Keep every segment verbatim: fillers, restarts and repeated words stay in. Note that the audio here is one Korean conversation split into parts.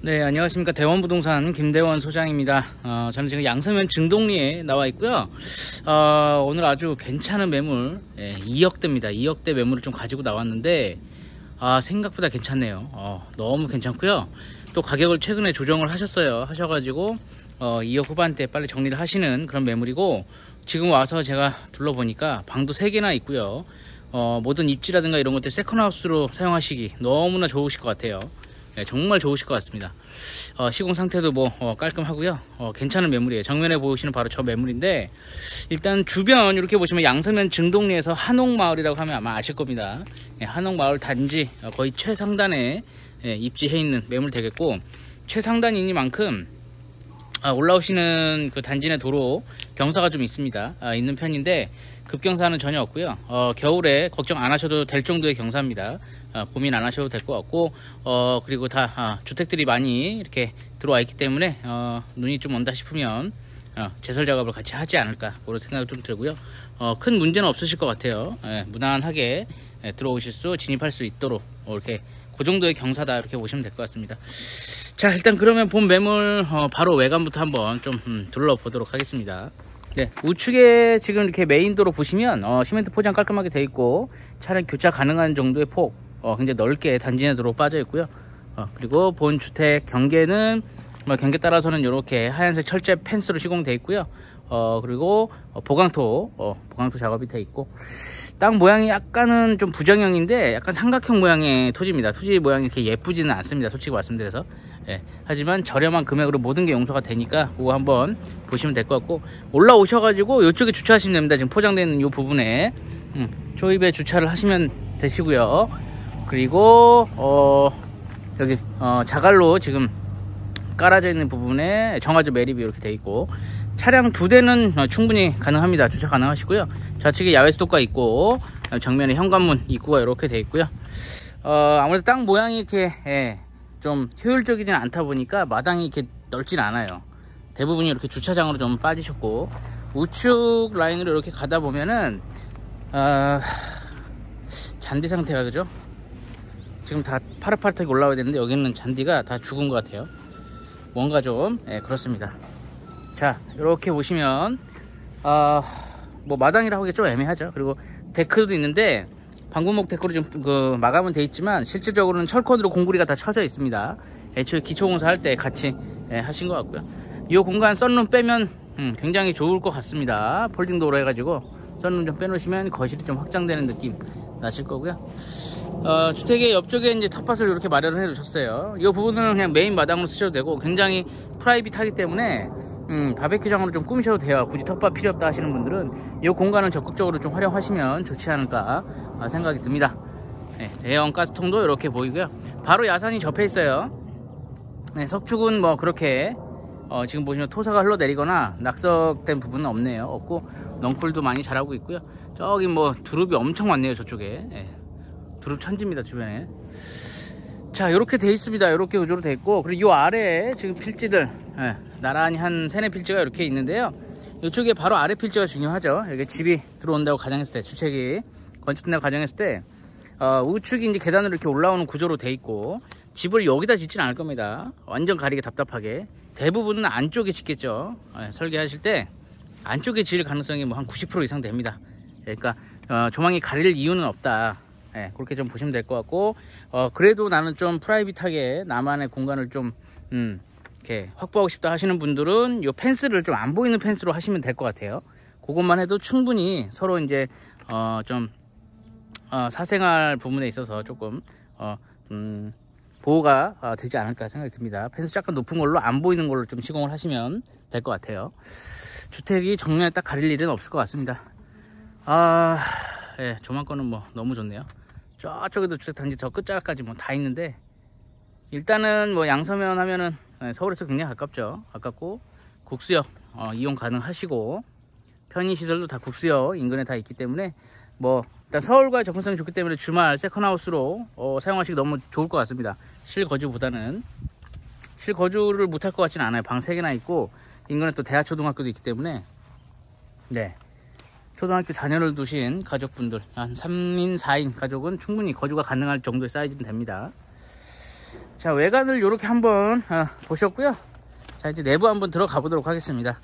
네, 안녕하십니까. 대원부동산 김대원 소장입니다. 어, 저는 지금 양서면 증동리에 나와 있고요. 어, 오늘 아주 괜찮은 매물, 예, 이억대입니다. 이억대 매물을 좀 가지고 나왔는데, 아, 생각보다 괜찮네요. 어, 너무 괜찮고요. 또 가격을 최근에 조정을 하셨어요. 하셔가지고, 어, 이억 후반대 빨리 정리를 하시는 그런 매물이고, 지금 와서 제가 둘러보니까 방도 세 개나 있고요. 어, 모든 입지라든가 이런 것들 세컨하우스로 사용하시기 너무나 좋으실 것 같아요. 네, 정말 좋으실 것 같습니다. 어, 시공 상태도 뭐 어, 깔끔하고요. 어, 괜찮은 매물이에요. 정면에 보시는 바로 저 매물인데, 일단 주변 이렇게 보시면 양서면 증동리에서 한옥마을이라고 하면 아마 아실 겁니다. 네, 한옥마을 단지 어, 거의 최상단에 예, 입지해 있는 매물 되겠고, 최상단이니만큼 아, 올라오시는 그 단지 내 도로 경사가 좀 있습니다. 아, 있는 편인데 급경사는 전혀 없고요. 어, 겨울에 걱정 안 하셔도 될 정도의 경사입니다. 어, 고민 안 하셔도 될 것 같고, 어, 그리고 다 아, 주택들이 많이 이렇게 들어와 있기 때문에 어, 눈이 좀 온다 싶으면 어, 제설 작업을 같이 하지 않을까 그런 생각이 좀 들고요. 어, 큰 문제는 없으실 것 같아요. 예, 무난하게 예, 들어오실 수, 진입할 수 있도록 어, 이렇게 그 정도의 경사다 이렇게 보시면 될 것 같습니다. 자, 일단 그러면 본 매물 어, 바로 외관부터 한번 좀 음, 둘러보도록 하겠습니다. 네, 우측에 지금 이렇게 메인도로 보시면 어, 시멘트 포장 깔끔하게 되어 있고, 차량 교차 가능한 정도의 폭 어, 굉장히 넓게 단지 내 도로 빠져 있고요. 어, 그리고 본 주택 경계는 뭐 경계 따라서는 이렇게 하얀색 철제 펜스로 시공되어 있고요. 어, 그리고 어, 보강토 어, 보강토 작업이 되어 있고, 땅 모양이 약간은 좀 부정형인데 약간 삼각형 모양의 토지입니다. 토지 모양이 이렇게 예쁘지는 않습니다, 솔직히 말씀드려서. 예, 하지만 저렴한 금액으로 모든 게 용서가 되니까 그거 한번 보시면 될 것 같고, 올라오셔가지고 이쪽에 주차하시면 됩니다. 지금 포장되어 있는 이 부분에 음, 초입에 주차를 하시면 되시고요. 그리고 어, 여기 어, 자갈로 지금 깔아져 있는 부분에 정화조 매립이 이렇게 되어 있고, 차량 두 대는 충분히 가능합니다. 주차 가능하시고요. 좌측에 야외 스토커가 있고, 정면에 현관문 입구가 이렇게 되어 있고요. 어, 아무래도 땅 모양이 이렇게 예, 좀 효율적이진 않다 보니까 마당이 이렇게 넓진 않아요. 대부분이 이렇게 주차장으로 좀 빠지셨고, 우측 라인으로 이렇게 가다 보면은 어, 잔디 상태가 그죠? 지금 다 파릇파릇하게 올라와야 되는데 여기는 잔디가 다 죽은 것 같아요. 뭔가 좀 예, 그렇습니다. 자, 이렇게 보시면 어, 뭐 마당이라고 하기 좀 애매하죠. 그리고 데크도 있는데 방구목 데크로 좀 그 마감은 돼 있지만 실질적으로는 철콘으로 공구리가 다 쳐져 있습니다. 애초에 기초공사 할 때 같이 예, 하신 것 같고요. 이 공간 썬룸 빼면 음, 굉장히 좋을 것 같습니다. 폴딩 도로 해가지고 썬룸 좀 빼놓으시면 거실이 좀 확장되는 느낌 나실 거고요. 어, 주택의 옆쪽에 이제 텃밭을 이렇게 마련을 해 두셨어요. 이 부분은 그냥 메인 마당으로 쓰셔도 되고, 굉장히 프라이빗하기 때문에 음, 바베큐장으로 좀 꾸미셔도 돼요. 굳이 텃밭 필요 없다 하시는 분들은 이 공간은 적극적으로 좀 활용하시면 좋지 않을까 생각이 듭니다. 네, 대형 가스통도 이렇게 보이고요. 바로 야산이 접해 있어요. 네, 석축은 뭐 그렇게 어, 지금 보시면 토사가 흘러내리거나 낙석된 부분은 없네요. 없고 넝쿨도 많이 자라고 있고요. 저기 뭐 두릅이 엄청 많네요, 저쪽에. 네, 두릅 천지입니다, 주변에. 자, 이렇게 돼 있습니다. 이렇게 구조로 돼 있고, 그리고 이 아래에 지금 필지들 예, 나란히 한 세네 필지가 이렇게 있는데요. 이쪽에 바로 아래 필지가 중요하죠. 여기 집이 들어온다고 가정했을 때, 주택이 건축된다고 가정했을 때 어, 우측이 이제 계단으로 이렇게 올라오는 구조로 돼 있고, 집을 여기다 짓지는 않을 겁니다. 완전 가리게 답답하게. 대부분은 안쪽에 짓겠죠. 예, 설계하실 때 안쪽에 지을 가능성이 뭐 한 구십 퍼센트 이상 됩니다. 그러니까 어, 조망이 가릴 이유는 없다. 예, 그렇게 좀 보시면 될 것 같고, 어, 그래도 나는 좀 프라이빗하게 나만의 공간을 좀 음, 이렇게 확보하고 싶다 하시는 분들은 이 펜스를 좀 안 보이는 펜스로 하시면 될 것 같아요. 그것만 해도 충분히 서로 이제 어, 좀 어, 사생활 부분에 있어서 조금 어, 음, 보호가 어, 되지 않을까 생각이 듭니다. 펜스 약간 높은 걸로 안 보이는 걸로 좀 시공을 하시면 될 것 같아요. 주택이 정면에 딱 가릴 일은 없을 것 같습니다. 아, 예, 조망권은 뭐 너무 좋네요. 저쪽에도 주택단지 저 끝자락까지 뭐 다 있는데, 일단은 뭐 양서면 하면은 서울에서 굉장히 가깝죠. 가깝고 국수역 어, 이용 가능하시고, 편의시설도 다 국수역 인근에 다 있기 때문에 뭐 일단 서울과 접근성이 좋기 때문에 주말 세컨하우스로 어, 사용하시기 너무 좋을 것 같습니다. 실거주보다는. 실거주를 못할 것 같지는 않아요. 방 세 개나 있고 인근에 또 대하초등학교도 있기 때문에. 네, 초등학교 자녀를 두신 가족분들 한 삼 인 사 인 가족은 충분히 거주가 가능할 정도의 사이즈는 됩니다. 자, 외관을 이렇게 한번 어, 보셨고요. 자, 이제 내부 한번 들어가 보도록 하겠습니다.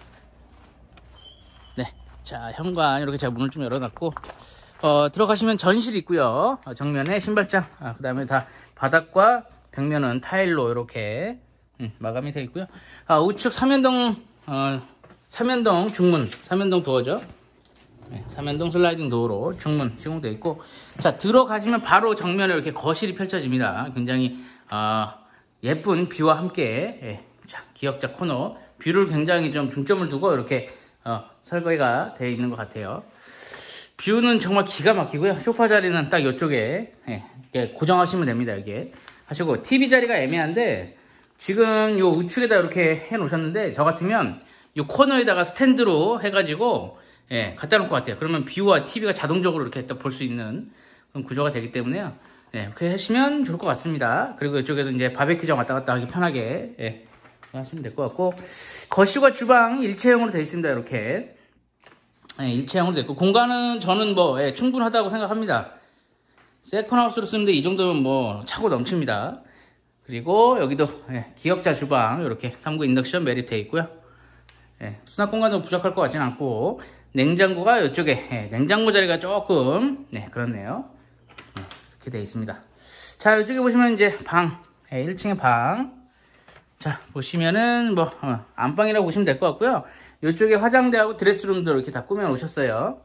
네, 자, 현관 이렇게 제가 문을 좀 열어놨고, 어, 들어가시면 전실 있고요. 어, 정면에 신발장, 아, 그 다음에 다 바닥과 벽면은 타일로 이렇게 음, 마감이 되어 있고요. 아, 우측 삼연동 어, 삼연동 중문, 삼연동 도어죠. 네, 삼연동 슬라이딩 도어로 중문 시공되어 있고, 자, 들어가시면 바로 정면에 이렇게 거실이 펼쳐집니다. 굉장히 어, 예쁜 뷰와 함께, 예, 자, 기역자 코너 뷰를 굉장히 좀 중점을 두고 이렇게 어, 설계가 되어 있는 것 같아요. 뷰는 정말 기가 막히고요. 소파 자리는 딱 이쪽에, 예, 이렇게 고정하시면 됩니다. 이렇게 하시고, 티비 자리가 애매한데 지금 요 우측에다 이렇게 해 놓으셨는데, 저 같으면 요 코너에다가 스탠드로 해가지고, 예, 갖다 놓을 것 같아요. 그러면 뷰와 티비가 자동적으로 이렇게 딱 볼 수 있는 그런 구조가 되기 때문에요. 예, 그렇게 하시면 좋을 것 같습니다. 그리고 이쪽에도 이제 바베큐장 왔다 갔다 하기 편하게, 예, 하시면 될 것 같고, 거실과 주방 일체형으로 되어 있습니다. 이렇게, 예, 일체형으로 되어 있고, 공간은 저는 뭐, 예, 충분하다고 생각합니다. 세컨하우스로 쓰는데 이 정도면 뭐 차고 넘칩니다. 그리고 여기도, 예, 기역자 주방 이렇게 삼 구 인덕션 매립 되어 있고요. 예, 수납 공간도 부족할 것 같지는 않고, 냉장고가 이쪽에, 예, 냉장고 자리가 조금, 네, 그렇네요. 예, 이렇게 되어 있습니다. 자, 이쪽에 보시면 이제 방, 예, 일 층의 방. 자, 보시면은 뭐 어, 안방이라고 보시면 될 것 같고요. 이쪽에 화장대하고 드레스룸도 이렇게 다 꾸며 놓으셨어요.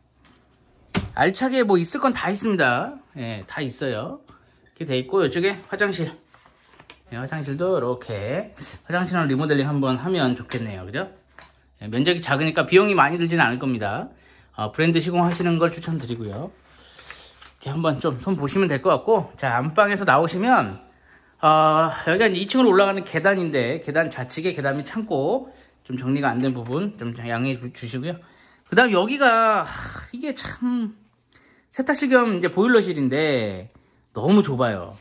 알차게 뭐 있을 건 다 있습니다. 예, 다 있어요. 이렇게 돼 있고, 이쪽에 화장실. 예, 화장실도 이렇게, 화장실은 리모델링 한번 하면 좋겠네요. 그죠? 예, 면적이 작으니까 비용이 많이 들지는 않을 겁니다. 어, 브랜드 시공하시는 걸 추천드리고요. 이렇게 한번 좀 손 보시면 될 것 같고, 자, 안방에서 나오시면 어, 여기가 이제 이 층으로 올라가는 계단인데, 계단 좌측에 계단 및 창고 좀 정리가 안 된 부분 좀 양해해 주시고요. 그 다음 여기가, 하, 이게 참 세탁실 겸 이제 보일러실인데 너무 좁아요.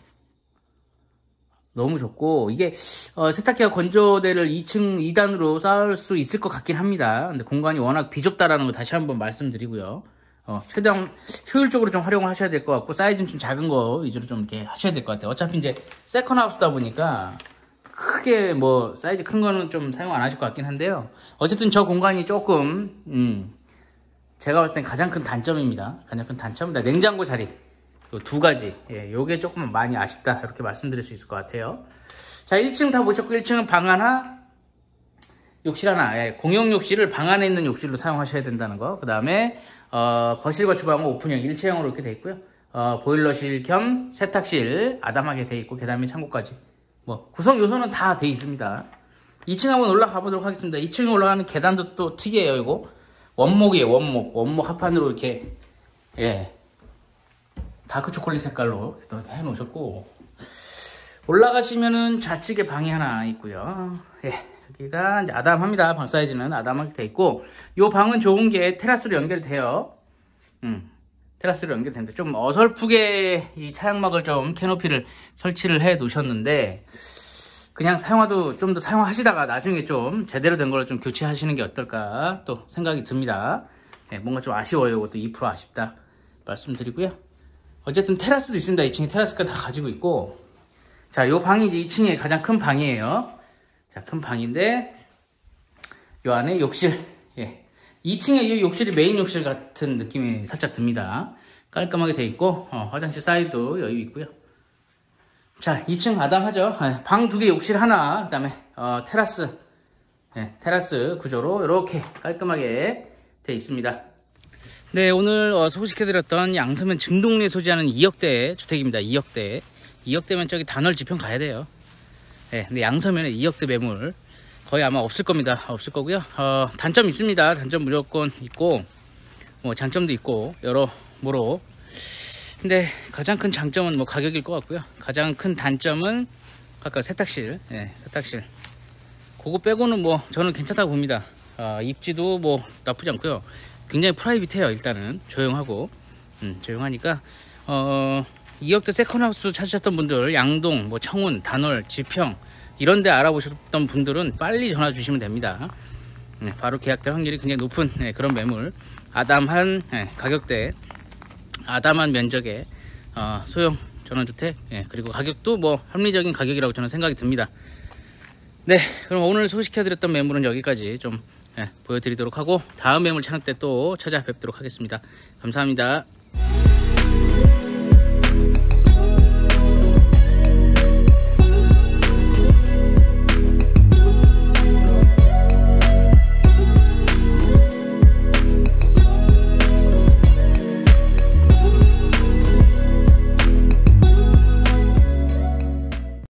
너무 좁고, 이게 어, 세탁기와 건조대를 이 층 이 단으로 쌓을 수 있을 것 같긴 합니다. 근데 공간이 워낙 비좁다라는 거 다시 한번 말씀드리고요. 어, 최대한 효율적으로 좀 활용을 하셔야 될 것 같고, 사이즈는 좀 작은 거 위주로 좀 이렇게 하셔야 될 것 같아요. 어차피 이제 세컨하우스다 보니까 크게 뭐 사이즈 큰 거는 좀 사용 안 하실 것 같긴 한데요. 어쨌든 저 공간이 조금 음, 제가 볼 땐 가장 큰 단점입니다. 가장 큰 단점입니다. 냉장고 자리 요 두 가지, 예, 요게 조금 많이 아쉽다 이렇게 말씀드릴 수 있을 것 같아요. 자, 일 층 다 보셨고, 일 층은 방 하나, 욕실 하나, 예, 공용 욕실을 방 안에 있는 욕실로 사용하셔야 된다는 거. 그 다음에 어, 거실과 주방은 오픈형 일체형으로 이렇게 되어 있고요. 어, 보일러실 겸 세탁실 아담하게 되어 있고, 계단 및 창고까지 뭐 구성 요소는 다 되어 있습니다. 이 층 한번 올라가 보도록 하겠습니다. 이 층에 올라가는 계단도 또 특이해요. 이거 원목이에요. 원목 원목 합판으로 이렇게, 예, 다크 초콜릿 색깔로 이렇게 해 놓으셨고, 올라가시면은 좌측에 방이 하나 있고요. 예, 여기가 이제 아담합니다. 방 사이즈는 아담하게 돼 있고, 요 방은 좋은 게 테라스로 연결이 돼요. 음, 테라스로 연결되는데 좀 어설프게 이 차양막을 좀 캐노피를 설치를 해 놓으셨는데, 그냥 사용하도 좀 더 사용하시다가 나중에 좀 제대로 된 걸 좀 교체하시는 게 어떨까 또 생각이 듭니다. 예, 뭔가 좀 아쉬워요. 이것도 이 퍼센트 아쉽다 말씀드리고요. 어쨌든 테라스도 있습니다. 이 층에 테라스가 다 가지고 있고, 자, 요 방이 이제 이 층에 가장 큰 방이에요. 자, 큰 방인데, 요 안에 욕실, 예, 이 층에 이 욕실이 메인 욕실 같은 느낌이 살짝 듭니다. 깔끔하게 돼 있고, 어, 화장실 사이드도 여유 있고요. 자, 이 층 아담하죠. 예, 방 두 개, 욕실 하나, 그 다음에 어, 테라스, 예, 테라스 구조로 이렇게 깔끔하게 돼 있습니다. 네, 오늘 어, 소개시켜드렸던 양서면 증동리에 소재하는 이억대 주택입니다. 이억대. 이억대면 저기 단월 지평 가야 돼요. 네, 근데 양서면에 이억대 매물 거의 아마 없을 겁니다. 없을 거고요. 어, 단점 있습니다. 단점 무조건 있고, 뭐 장점도 있고 여러모로. 근데 가장 큰 장점은 뭐 가격일 것 같고요. 가장 큰 단점은 아까 세탁실, 예, 세탁실. 그거 빼고는 뭐 저는 괜찮다고 봅니다. 어, 입지도 뭐 나쁘지 않고요. 굉장히 프라이빗해요. 일단은 조용하고, 음, 조용하니까 어, 이억대 세컨하우스 찾으셨던 분들, 양동, 뭐 청운, 단월, 지평 이런데 알아보셨던 분들은 빨리 전화 주시면 됩니다. 네, 바로 계약될 확률이 굉장히 높은, 네, 그런 매물, 아담한, 네, 가격대, 아담한 면적의 어, 소형 전원주택. 예, 그리고 가격도 뭐 합리적인 가격이라고 저는 생각이 듭니다. 네, 그럼 오늘 소개시켜드렸던 매물은 여기까지 좀 예, 보여드리도록 하고 다음 매물 차량 때 또 찾아뵙도록 하겠습니다. 감사합니다.